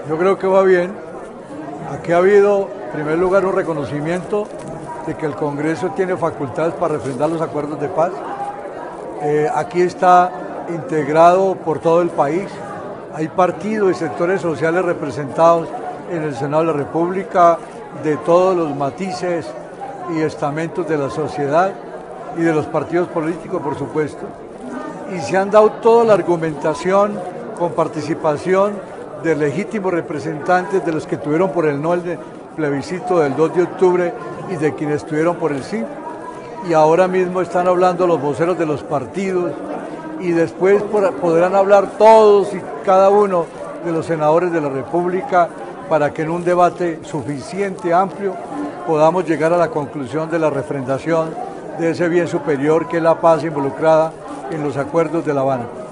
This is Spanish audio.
Yo creo que va bien. Aquí ha habido, en primer lugar, un reconocimiento de que el Congreso tiene facultades para refrendar los acuerdos de paz. Aquí está integrado por todo el país. Hay partidos y sectores sociales representados en el Senado de la República de todos los matices y estamentos de la sociedad y de los partidos políticos, por supuesto. Y se han dado toda la argumentación con participación de legítimos representantes de los que tuvieron por el no el plebiscito del 2 de octubre y de quienes tuvieron por el sí. Y ahora mismo están hablando los voceros de los partidos y después podrán hablar todos y cada uno de los senadores de la República para que en un debate suficiente, amplio, podamos llegar a la conclusión de la refrendación de ese bien superior que es la paz involucrada en los acuerdos de La Habana.